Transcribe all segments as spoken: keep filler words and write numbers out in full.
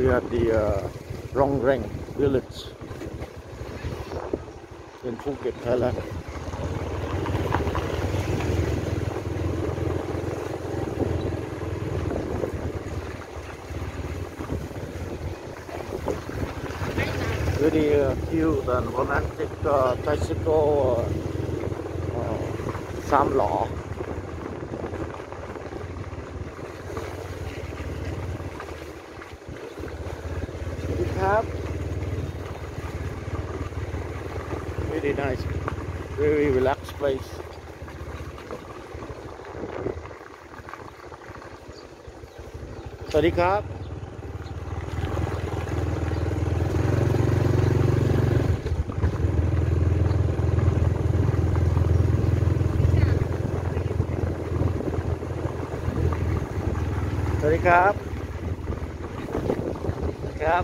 We're at the uh, Rongreng village in Phuket, Thailand. Very uh, cute and romantic uh, tricycle uh, uh, Sam Law. Very nice, very relaxed place. Sawadee krap. Sawadee krap. Krap.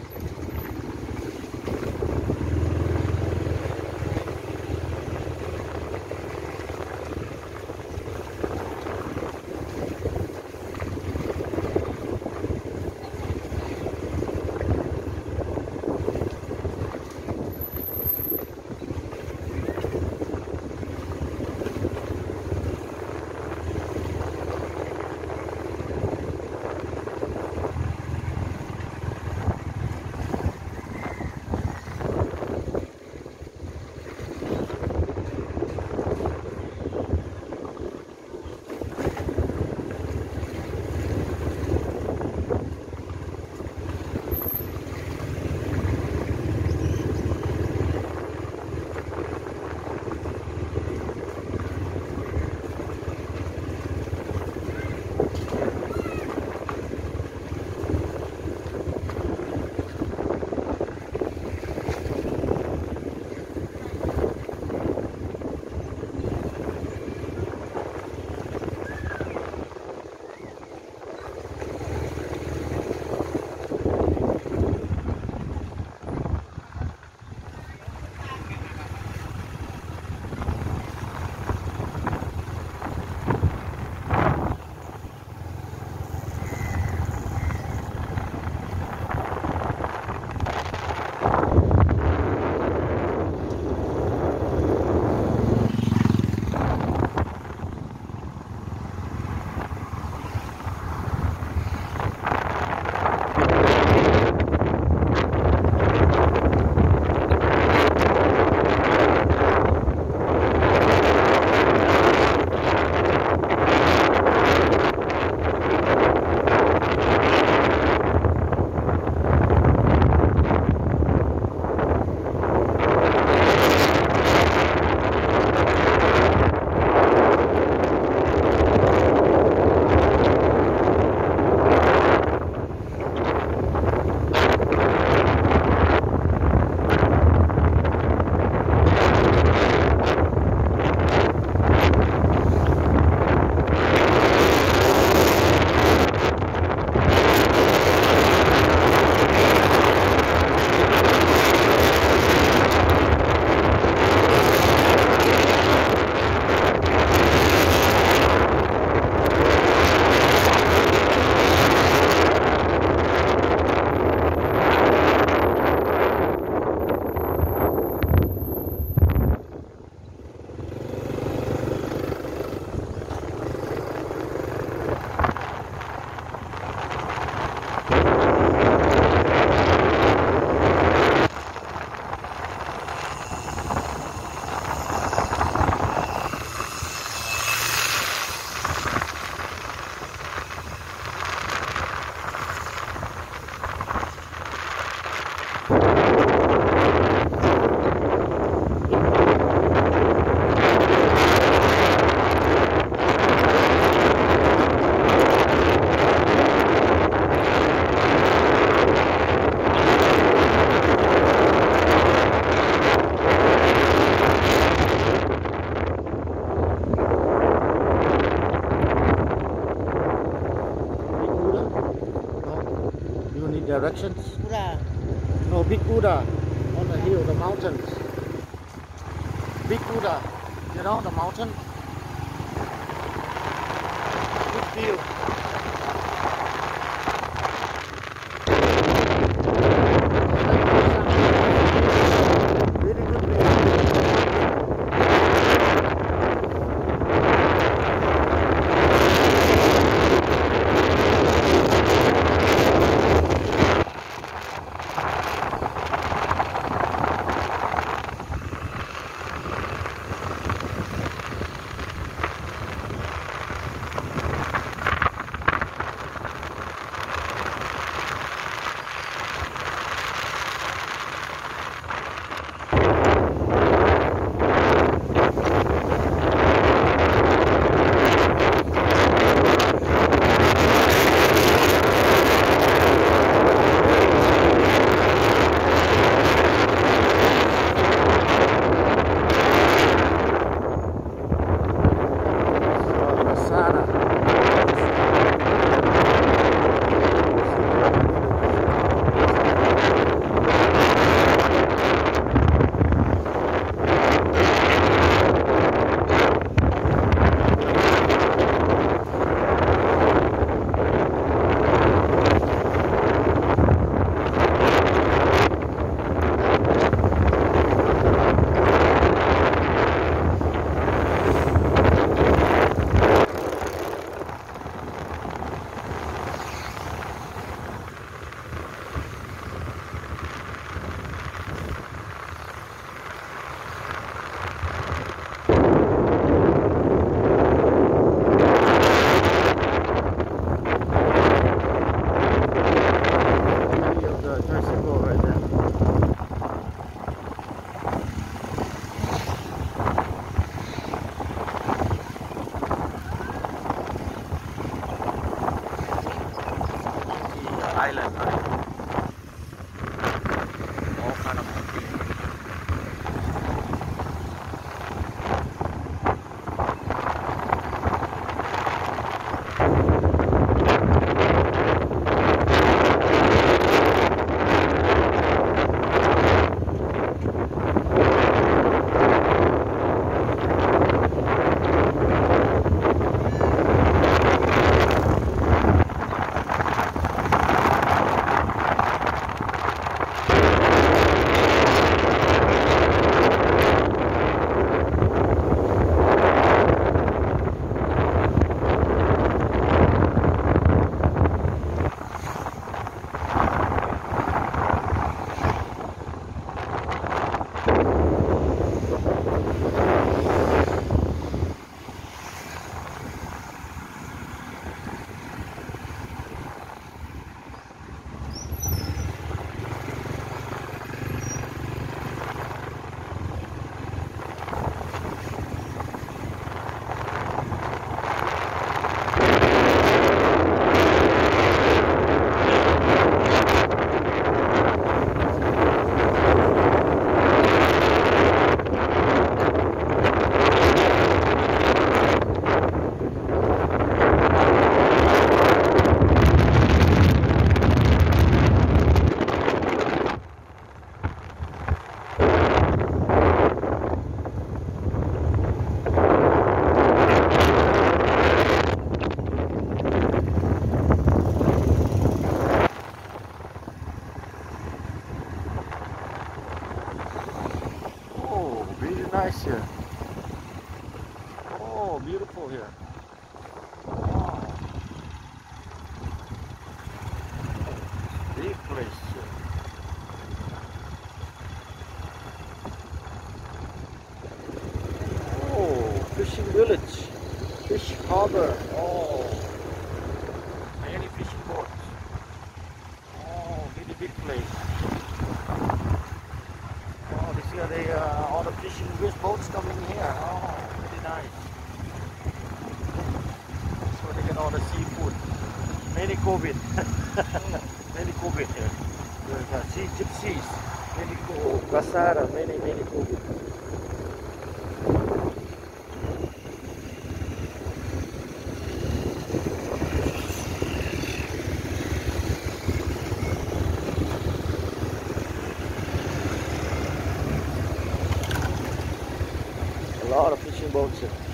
Directions? Buddha. No, big Buddha on the hill, the mountains. Big Buddha, you know, the mountain. Big view. Island, right? All kind of mountain. Nice here. Oh, beautiful here. Wow. Big place here. Oh, fishing village, fish harbor. Oh, many fishing boats. Oh, really big place. Oh, this here they uh, all the fishing boats coming here. Oh, really nice. So they get all the seafood. Many COVID. Many COVID here. There's uh, sea gypsies. Many COVID. Kasara. Many many COVID. A lot of fishing boats here.